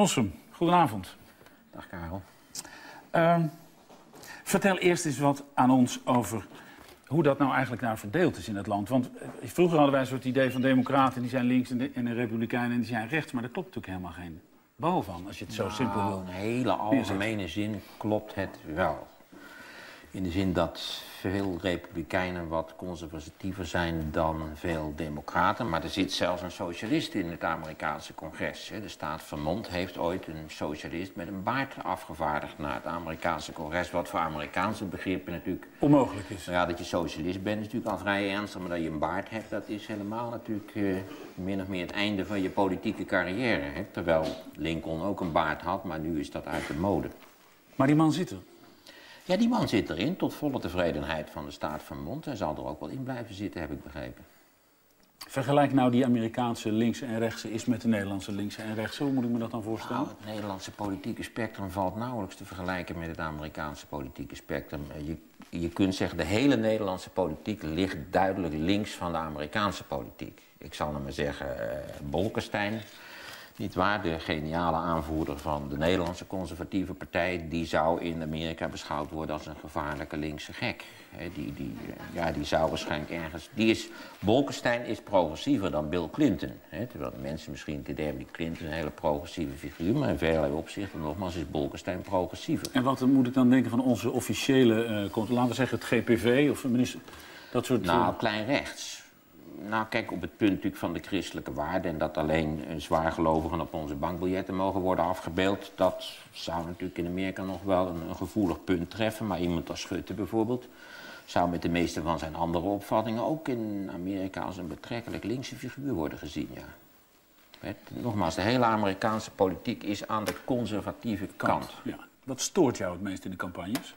Rossum, goedenavond. Dag Karel. Vertel eerst eens wat aan ons over hoe dat nou eigenlijk verdeeld is in het land. Want vroeger hadden wij een soort idee van democraten die zijn links en republikeinen die zijn rechts. Maar daar klopt natuurlijk helemaal geen bal van, als je het zo simpel wil. In een hele algemene zin klopt het wel. In de zin dat veel republikeinen wat conservatiever zijn dan veel democraten. Maar er zit zelfs een socialist in het Amerikaanse congres. De staat Vermont heeft ooit een socialist met een baard afgevaardigd naar het Amerikaanse congres. Wat voor Amerikaanse begrippen natuurlijk onmogelijk is. Ja, dat je socialist bent is natuurlijk al vrij ernstig. Maar dat je een baard hebt, dat is helemaal natuurlijk min of meer het einde van je politieke carrière. Terwijl Lincoln ook een baard had, maar nu is dat uit de mode. Maar die man zit er. Ja, die man zit erin, tot volle tevredenheid van de staat Vermont. Hij zal er ook wel in blijven zitten, heb ik begrepen. Vergelijk nou die Amerikaanse linkse en rechtse is met de Nederlandse linkse en rechtse. Hoe moet ik me dat dan voorstellen? Nou, het Nederlandse politieke spectrum valt nauwelijks te vergelijken met het Amerikaanse politieke spectrum. Je kunt zeggen, de hele Nederlandse politiek ligt duidelijk links van de Amerikaanse politiek. Ik zal maar zeggen, Bolkestein. Niet waar, de geniale aanvoerder van de Nederlandse conservatieve partij, die zou in Amerika beschouwd worden als een gevaarlijke linkse gek. Die zou waarschijnlijk ergens... Bolkestein is progressiever dan Bill Clinton. Terwijl mensen misschien het idee hebben, die Clinton een hele progressieve figuur, maar in vele opzichten nogmaals is Bolkestein progressiever. En wat moet ik dan denken van onze officiële, laten we zeggen het GPV of minister, dat soort... Nou, klein rechts. Nou, kijk, op het punt natuurlijk van de christelijke waarden en dat alleen zwaargelovigen op onze bankbiljetten mogen worden afgebeeld, dat zou natuurlijk in Amerika nog wel een gevoelig punt treffen. Maar iemand als Schutte bijvoorbeeld zou met de meeste van zijn andere opvattingen ook in Amerika als een betrekkelijk linkse figuur worden gezien, ja. Nogmaals, de hele Amerikaanse politiek is aan de conservatieve kant. Ja. Wat stoort jou het meest in de campagnes?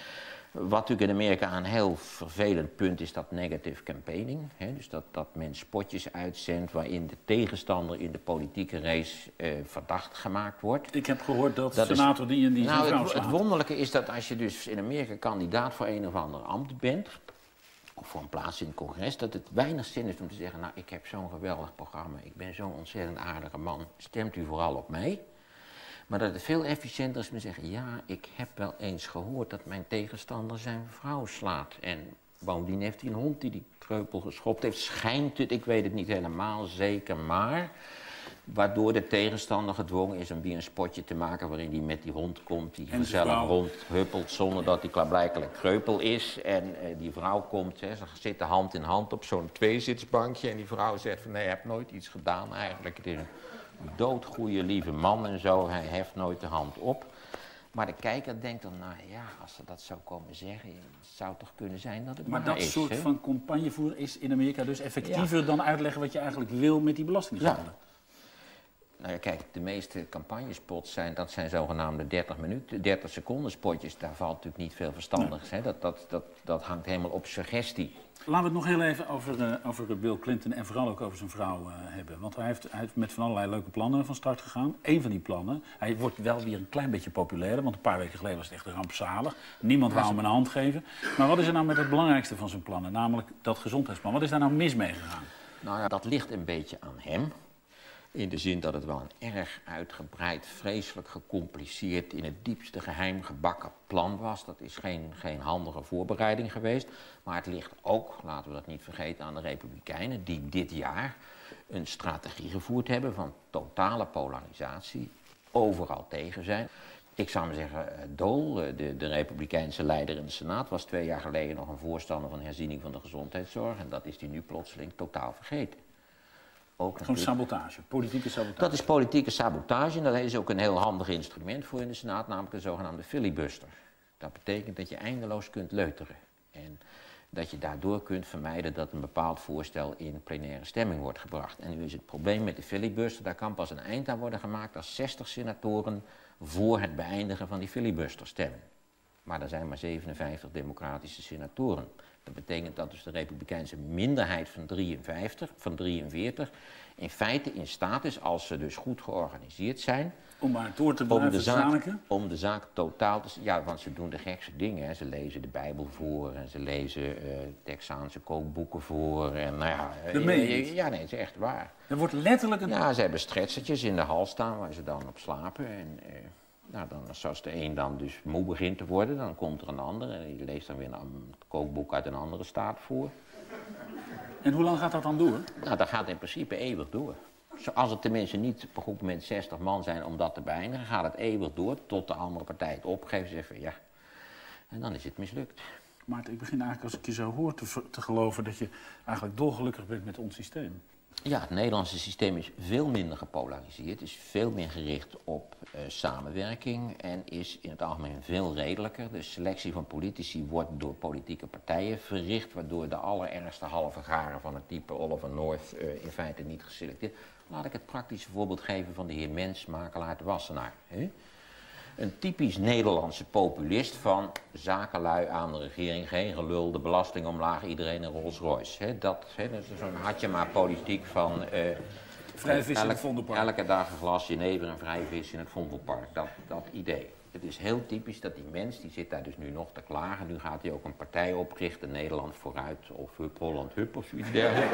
Wat natuurlijk in Amerika een heel vervelend punt is dat negative campaigning. Dus dat men spotjes uitzendt waarin de tegenstander in de politieke race verdacht gemaakt wordt. Ik heb gehoord dat de senator die zijn vrouw slaat. Het wonderlijke is dat als je dus in Amerika kandidaat voor een of ander ambt bent, of voor een plaats in het congres, dat het weinig zin is om te zeggen, nou, ik heb zo'n geweldig programma, ik ben zo'n ontzettend aardige man, stemt u vooral op mij. Maar dat het veel efficiënter is om te zeggen, ja, ik heb wel eens gehoord dat mijn tegenstander zijn vrouw slaat. En bovendien heeft hij een hond die kreupel geschopt heeft. Schijnt het, ik weet het niet helemaal zeker, maar waardoor de tegenstander gedwongen is om weer een spotje te maken waarin hij met die hond komt, die gezellig rondhuppelt zonder dat hij klaarblijkelijk kreupel is. En die vrouw komt, ze zitten hand in hand op zo'n tweezitsbankje en die vrouw zegt van nee, hij heeft nooit iets gedaan eigenlijk. Het is een doodgoeie lieve man en zo, hij heft nooit de hand op. Maar de kijker denkt dan, nou ja, als ze dat zou komen zeggen, het zou toch kunnen zijn dat het maar dat is. Soort van campagnevoer is in Amerika dus effectiever dan uitleggen wat je eigenlijk wil met die belastinggelden. Ja. Nou ja, kijk, de meeste campagnespots zijn zogenaamde 30 seconden spotjes. Daar valt natuurlijk niet veel verstandigs. Nee. Dat hangt helemaal op suggestie. Laten we het nog heel even over Bill Clinton en vooral ook over zijn vrouw hebben. Want hij heeft met van allerlei leuke plannen van start gegaan. Eén van die plannen, hij wordt wel weer een klein beetje populairder, want een paar weken geleden was het echt rampzalig. Niemand wou hem een hand geven. Maar wat is er nou met het belangrijkste van zijn plannen, namelijk dat gezondheidsplan? Wat is daar nou mis mee gegaan? Nou ja, dat ligt een beetje aan hem. In de zin dat het wel een erg uitgebreid, vreselijk gecompliceerd, in het diepste geheim gebakken plan was. Dat is geen handige voorbereiding geweest. Maar het ligt ook, laten we dat niet vergeten, aan de Republikeinen die dit jaar een strategie gevoerd hebben van totale polarisatie, overal tegen zijn. Ik zou maar zeggen, Dole, de Republikeinse leider in de Senaat, was 2 jaar geleden nog een voorstander van herziening van de gezondheidszorg. En dat is hij nu plotseling totaal vergeten. Gewoon sabotage, politieke sabotage. Dat is politieke sabotage en daar is ook een heel handig instrument voor in de Senaat, namelijk de zogenaamde filibuster. Dat betekent dat je eindeloos kunt leuteren en dat je daardoor kunt vermijden dat een bepaald voorstel in plenaire stemming wordt gebracht. En nu is het probleem met de filibuster, daar kan pas een eind aan worden gemaakt als 60 senatoren voor het beëindigen van die filibuster stemmen. Maar er zijn maar 57 democratische senatoren. Dat betekent dat dus de republikeinse minderheid van 43 in feite in staat is, als ze dus goed georganiseerd zijn, om maar door te blijven zaken? Om de zaak totaal te... Ja, want ze doen de gekste dingen. Hè. Ze lezen de Bijbel voor en ze lezen Texaanse kookboeken voor. En, nou ja, ja, nee, het is echt waar. Er wordt letterlijk een... Ja, ze hebben stretchertjes in de hal staan waar ze dan op slapen. En nou, dan, als de een dan dus moe begint te worden, dan komt er een ander. En die leest dan weer een kookboek uit een andere staat voor. En hoe lang gaat dat dan door? Nou, dat gaat in principe eeuwig door. Als het tenminste niet op een goed moment 60 man zijn om dat te beëindigen, gaat het eeuwig door tot de andere partij het opgeeft en zegt van ja. En dan is het mislukt. Maarten, ik begin eigenlijk als ik je zo hoor te geloven dat je eigenlijk dolgelukkig bent met ons systeem. Ja, het Nederlandse systeem is veel minder gepolariseerd, is veel meer gericht op samenwerking en is in het algemeen veel redelijker. De selectie van politici wordt door politieke partijen verricht, waardoor de allerergste halve garen van het type Oliver North in feite niet geselecteerd. Laat ik het praktische voorbeeld geven van de heer Mens, makelaar te Wassenaar. Een typisch Nederlandse populist van zakenlui aan de regering, geen gelul, de belasting omlaag, iedereen een Rolls Royce. Dat is zo'n had je maar politiek van vrij vis in het Vondelpark. Elke dag een glas jenever en vrij vis in het Vondelpark, dat idee. Het is heel typisch dat die mens, die zit daar dus nu nog te klagen, nu gaat hij ook een partij oprichten, Nederland vooruit of Hup Holland Hup of zoiets dergelijks.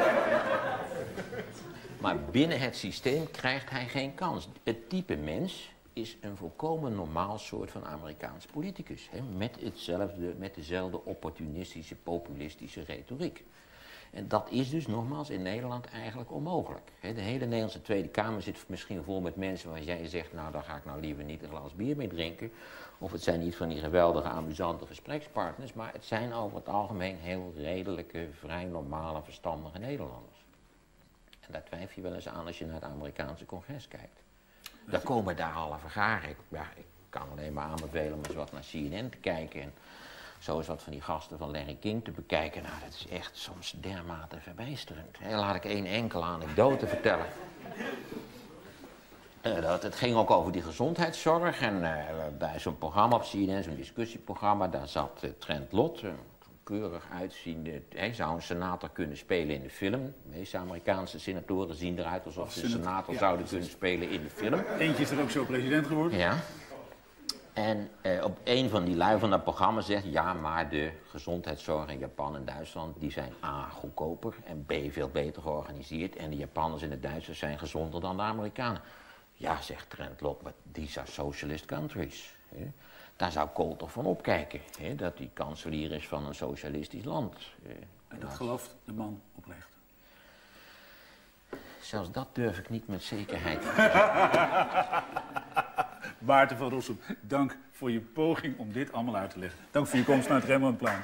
Maar binnen het systeem krijgt hij geen kans. Het type mens is een volkomen normaal soort van Amerikaans politicus. Met dezelfde opportunistische, populistische retoriek. En dat is dus nogmaals in Nederland eigenlijk onmogelijk. De hele Nederlandse Tweede Kamer zit misschien vol met mensen waar jij zegt, nou daar ga ik nou liever niet een glas bier mee drinken. Of het zijn niet van die geweldige, amusante gesprekspartners, maar het zijn over het algemeen heel redelijke, vrij normale, verstandige Nederlanders. En daar twijfel je wel eens aan als je naar het Amerikaanse congres kijkt. Daar komen daar alle vergaren. Ik kan alleen maar aanbevelen om eens wat naar CNN te kijken. En zo eens wat van die gasten van Larry King te bekijken. Nou, dat is echt soms dermate verbijsterend. Laat ik één enkele anekdote vertellen. Het ging ook over die gezondheidszorg. En bij zo'n programma op CNN, zo'n discussieprogramma, daar zat Trent Lott. Keurig uitziende. Hij zou een senator kunnen spelen in de film. De meeste Amerikaanse senatoren zien eruit alsof ze een senator zouden kunnen spelen in de film. Eentje is er ook zo president geworden. Ja. En op een van die lui van dat programma zegt, ja, maar de gezondheidszorg in Japan en Duitsland, die zijn A, goedkoper en B, veel beter georganiseerd. En de Japanners en de Duitsers zijn gezonder dan de Amerikanen. Ja, zegt Trent Lott, but these are socialist countries. Daar zou Kool toch van opkijken, dat hij kanselier is van een socialistisch land. En dat gelooft de man oprecht. Zelfs dat durf ik niet met zekerheid. Maarten van Rossum, dank voor je poging om dit allemaal uit te leggen. Dank voor je komst naar het Rembrandtplein.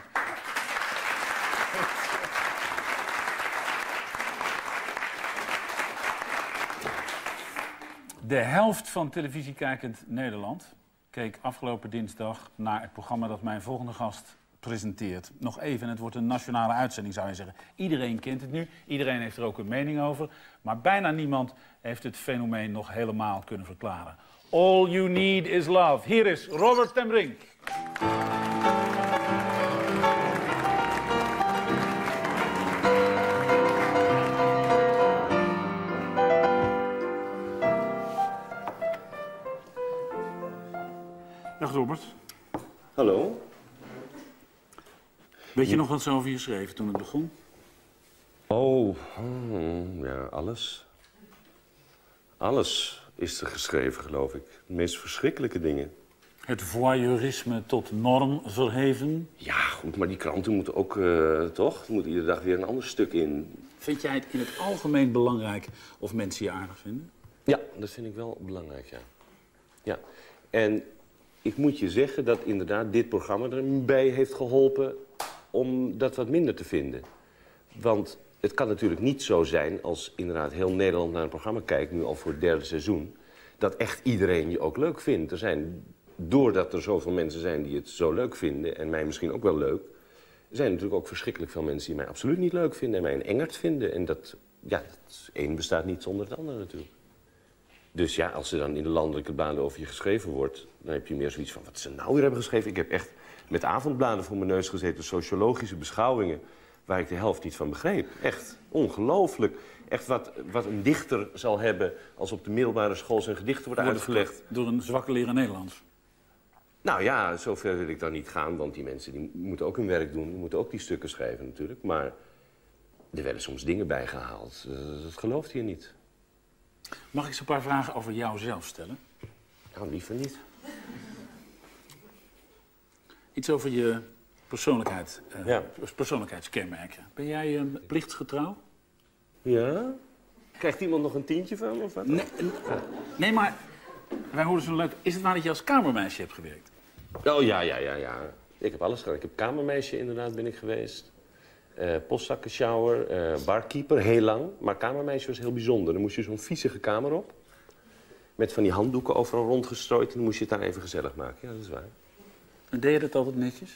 De helft van televisiekijkend Nederland keek afgelopen dinsdag naar het programma dat mijn volgende gast presenteert. Nog even, het wordt een nationale uitzending, zou je zeggen. Iedereen kent het nu, iedereen heeft er ook een mening over. Maar bijna niemand heeft het fenomeen nog helemaal kunnen verklaren. All you need is love. Hier is Robert ten Brink. Dag Robert. Hallo. Weet je nog wat ze over je schreven toen het begon? Oh, ja, alles. Alles is er geschreven, geloof ik. De meest verschrikkelijke dingen. Het voyeurisme tot norm verheven. Ja, goed, maar die kranten moeten ook, toch? Er moet iedere dag weer een ander stuk in. Vind jij het in het algemeen belangrijk of mensen je aardig vinden? Ja, dat vind ik wel belangrijk, ja. Ja, en ik moet je zeggen dat inderdaad dit programma erbij heeft geholpen om dat wat minder te vinden. Want het kan natuurlijk niet zo zijn als inderdaad heel Nederland naar een programma kijkt, nu al voor het derde seizoen, dat echt iedereen je ook leuk vindt. Er zijn, doordat er zoveel mensen zijn die het zo leuk vinden, en mij misschien ook wel leuk, zijn natuurlijk ook verschrikkelijk veel mensen die mij absoluut niet leuk vinden en mij een engert vinden. En dat, ja, het een bestaat niet zonder het andere natuurlijk. Dus ja, als er dan in de landelijke bladen over je geschreven wordt... dan heb je meer zoiets van, wat ze nou weer hebben geschreven. Ik heb echt met avondbladen voor mijn neus gezeten, sociologische beschouwingen... waar ik de helft niet van begreep. Echt ongelooflijk. Echt wat een dichter zal hebben als op de middelbare school zijn gedichten wordt uitgelegd. Door een zwakke leraar Nederlands. Nou ja, zover wil ik dan niet gaan, want die mensen die moeten ook hun werk doen. Die moeten ook die stukken schrijven natuurlijk. Maar er werden soms dingen bijgehaald. Dat gelooft je niet. Mag ik ze een paar vragen over jou zelf stellen? Nou, liever niet. Iets over je persoonlijkheid, Ja. persoonlijkheidskenmerken. Ben jij plichtsgetrouw? Ja? Krijgt iemand nog een tientje van me, of wat? Nee, maar wij hoorden zo'n leuk... Is het waar dat je als kamermeisje hebt gewerkt? Oh, ja. Ik heb alles gedaan. Ik heb kamermeisje inderdaad ben ik geweest. Postzakkenshower, barkeeper, heel lang. Maar kamermeisje was heel bijzonder. Dan moest je zo'n viezige kamer op. Met van die handdoeken overal rondgestrooid. En dan moest je het daar even gezellig maken. Ja, dat is waar. En deed je dat altijd netjes?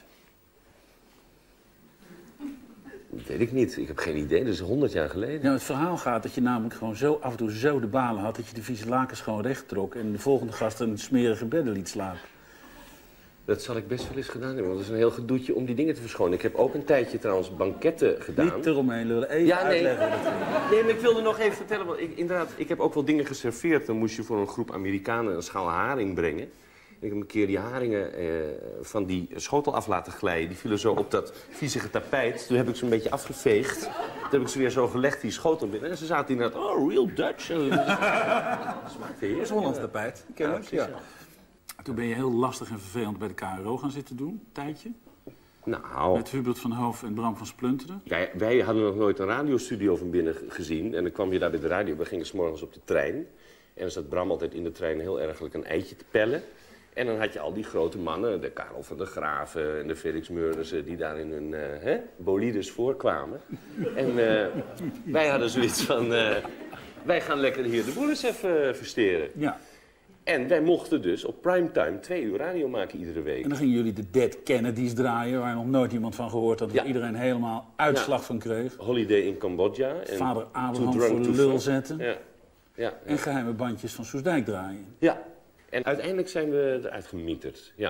Dat weet ik niet. Ik heb geen idee. Dat is 100 jaar geleden. Nou, het verhaal gaat dat je namelijk gewoon zo af en toe zo de balen had... dat je de vieze lakens gewoon recht trok... en de volgende gast een smerige bedden liet slapen. Dat zal ik best wel eens gedaan hebben. Want het is een heel gedoetje om die dingen te verschonen. Ik heb ook een tijdje trouwens banketten gedaan. Niet eromheen lullen. Even uitleggen. Nee, maar ik wilde nog even vertellen. Want ik heb ook wel dingen geserveerd. Dan moest je voor een groep Amerikanen een schaal haring brengen. Ik heb een keer die haringen van die schotel af laten glijden. Die vielen zo op dat viezige tapijt. Toen heb ik ze een beetje afgeveegd. Toen heb ik ze weer zo gelegd, die schotel binnen. En ze zaten inderdaad, oh, real Dutch. Dat smaakte heerlijk. Dat is Hollands tapijt. Ken je? Ja. Toen ben je heel lastig en vervelend bij de KRO gaan zitten doen, een tijdje. Nou, Met Hubert van Hoof en Bram van Splunteren. wij hadden nog nooit een radiostudio van binnen gezien. En dan kwam je daar bij de radio. We gingen 's morgens op de trein. En dan zat Bram altijd in de trein heel ergelijk een eitje te pellen. En dan had je al die grote mannen, de Karel van der Graven en de Felix Meurnissen... die daar in hun bolides voorkwamen. En wij hadden zoiets van, wij gaan lekker hier de boel eens even versteren. Ja. En wij mochten dus op primetime 2 uur radio maken iedere week. En dan gingen jullie de Dead Kennedys draaien... waar nog nooit iemand van gehoord had... waar iedereen helemaal uitslag van kreeg. Holiday in Cambodja. En Vader Abraham Too Drunk voor de to lul Fuck. zetten. Ja. En geheime bandjes van Soesdijk draaien. Ja. En uiteindelijk zijn we eruit gemieterd, ja.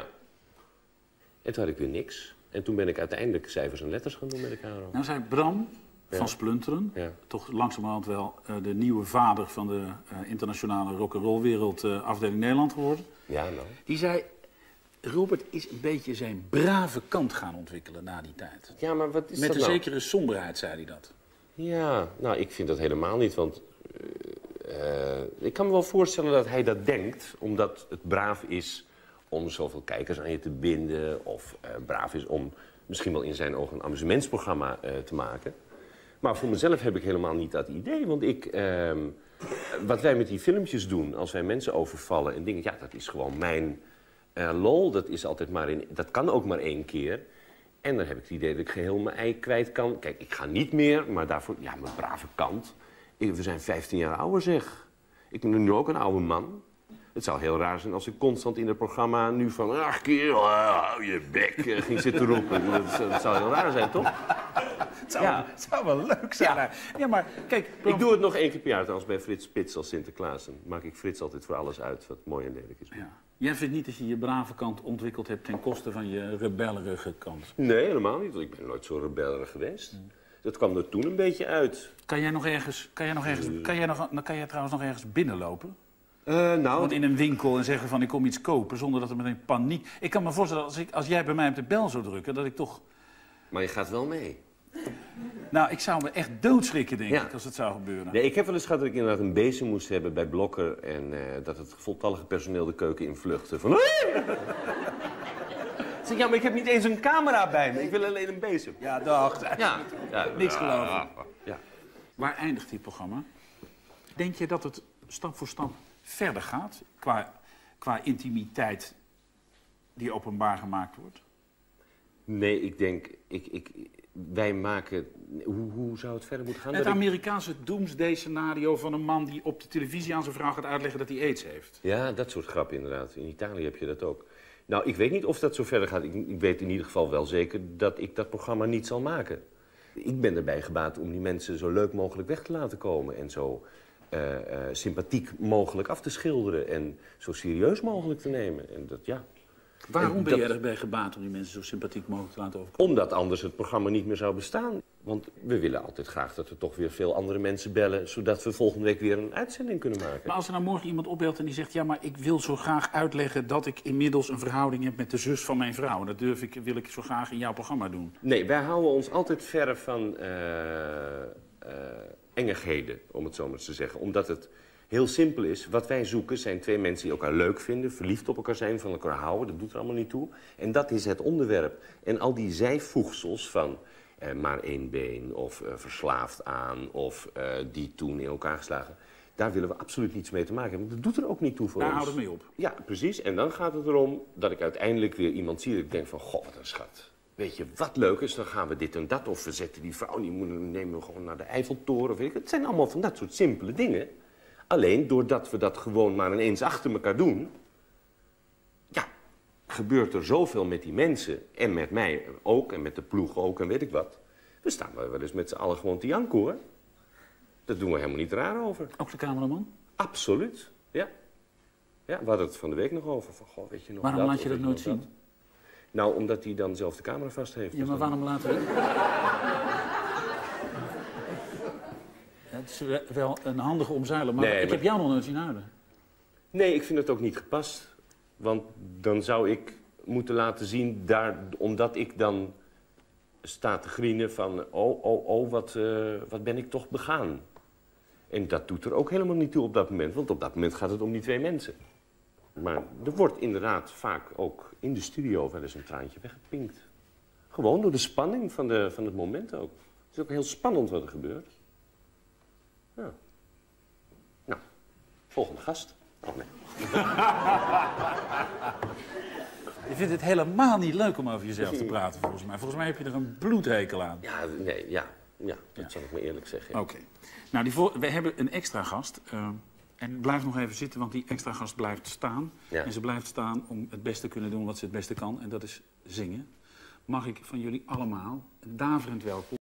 En toen had ik weer niks. En toen ben ik uiteindelijk cijfers en letters gaan doen met de KRO. Nou zei Bram van Splunteren, toch langzamerhand wel de nieuwe vader van de internationale rock'n'roll-wereld afdeling Nederland geworden. Ja, nou. Die zei, Robert is een beetje zijn brave kant gaan ontwikkelen na die tijd. Ja, maar wat is Met dat een nou? zekere somberheid zei hij dat. Ja, nou, ik vind dat helemaal niet, want... ik kan me wel voorstellen dat hij dat denkt, omdat het braaf is om zoveel kijkers aan je te binden. Of braaf is om misschien wel in zijn ogen een amusementsprogramma te maken. Maar voor mezelf heb ik helemaal niet dat idee. Want wat wij met die filmpjes doen, als wij mensen overvallen en dingen... Ja, dat is gewoon mijn lol. Dat is altijd dat kan ook maar 1 keer. En dan heb ik het idee dat ik geheel mijn ei kwijt kan. Kijk, ik ga niet meer, maar daarvoor, ja, mijn brave kant. We zijn 15 jaar ouder, zeg. Ik ben nu ook een oude man. Het zou heel raar zijn als ik constant in het programma nu van... Ach, kerel, hou je bek, ging zitten roepen. Dat zou heel raar zijn, toch? Het zou wel leuk zijn. Ja, maar kijk... Ik doe het nog 1 keer per jaar trouwens bij Frits Spits als Sinterklaas. Dan maak ik Frits altijd voor alles uit wat mooi en lelijk is. Ja. Jij vindt niet dat je je brave kant ontwikkeld hebt ten koste van je rebellerige kant? Nee, helemaal niet. Want ik ben nooit zo rebellerig geweest. Dat kwam er toen een beetje uit. Kan jij trouwens nog ergens binnenlopen? Nou... Want in een winkel en zeggen van ik kom iets kopen zonder dat er meteen paniek... Ik kan me voorstellen, als jij bij mij op de bel zou drukken, dat ik toch... Maar je gaat wel mee. Nou, ik zou me echt doodschrikken, denk ik, als het zou gebeuren. Nee, ik heb wel eens gehad dat ik inderdaad een bezem moest hebben bij Blokker... en dat het voltallige personeel de keuken invluchtte. Van... Zeg, ja, maar ik heb niet eens een camera bij me. Ik wil alleen een bezem. Ja, dag. Ja. Niks geloven. Ja. Waar eindigt dit programma? Denk je dat het stap voor stap verder gaat qua intimiteit die openbaar gemaakt wordt? Nee, ik denk... wij maken... Hoe zou het verder moeten gaan? Het Amerikaanse doomsday-scenario van een man die op de televisie aan zijn vrouw gaat uitleggen dat hij aids heeft. Ja, dat soort grappen inderdaad. In Italië heb je dat ook. Nou, ik weet niet of dat zo verder gaat. Ik weet in ieder geval wel zeker dat ik dat programma niet zal maken. Ik ben erbij gebaat om die mensen zo leuk mogelijk weg te laten komen. En zo sympathiek mogelijk af te schilderen en zo serieus mogelijk te nemen. En dat, ja. Waarom ben jij erbij gebaat om die mensen zo sympathiek mogelijk te laten overkomen? Omdat anders het programma niet meer zou bestaan. Want we willen altijd graag dat er toch weer veel andere mensen bellen, zodat we volgende week weer een uitzending kunnen maken. Maar als er nou morgen iemand opbelt en die zegt, ja, maar ik wil zo graag uitleggen dat ik inmiddels een verhouding heb met de zus van mijn vrouw. Dat wil ik zo graag in jouw programma doen. Nee, wij houden ons altijd verre van engigheden, om het zo maar te zeggen. Omdat het heel simpel is. Wat wij zoeken zijn twee mensen die elkaar leuk vinden, verliefd op elkaar zijn, van elkaar houden. Dat doet er allemaal niet toe. En dat is het onderwerp. En al die zijvoegsels van maar één been, of verslaafd aan, of die toen in elkaar geslagen. Daar willen we absoluut niets mee te maken hebben. Dat doet er ook niet toe voor ons. Daar houdt het mee op. Ja, precies. En dan gaat het erom dat ik uiteindelijk weer iemand zie dat ik denk van, goh, wat een schat. Weet je, wat leuk is, dan gaan we dit en dat. Of we zetten die vrouw, nemen we gewoon naar de Eiffeltoren. Of weet ik. Het zijn allemaal van dat soort simpele dingen. Alleen, doordat we dat gewoon maar ineens achter elkaar doen, ja, gebeurt er zoveel met die mensen. En met mij ook, en met de ploeg ook, en weet ik wat. We staan wel eens met z'n allen gewoon te janken, hoor. Daar doen we helemaal niet raar over. Ook de cameraman? Absoluut, ja. Ja, we hadden het van de week nog over. Van, goh, weet je nog Waarom dat, laat je dat nooit zien? Nou, omdat hij dan zelf de camera vast heeft. Ja, dus maar dan... waarom laten we... Het is wel een handige omzeiler, maar Nee, ik heb jou nog nooit zien huilen. Nee, ik vind het ook niet gepast. Want dan zou ik moeten laten zien, omdat ik dan sta te grienen van... wat ben ik toch begaan. En dat doet er ook helemaal niet toe op dat moment. Want op dat moment gaat het om die twee mensen. Maar er wordt inderdaad vaak ook in de studio wel eens een traantje weggepinkt. Gewoon door de spanning van het moment ook. Het is ook heel spannend wat er gebeurt. Ja. Nou, volgende gast. Oh, nee. Je vindt het helemaal niet leuk om over jezelf te praten, volgens mij. Volgens mij heb je er een bloedhekel aan. Ja, nee, dat zal ik maar eerlijk zeggen. Ja. Oké. Nou, we hebben een extra gast. En blijf nog even zitten, want die extra gast blijft staan. Ja. En ze blijft staan om het beste te kunnen doen wat ze het beste kan. En dat is zingen. Mag ik van jullie allemaal een daverend welkom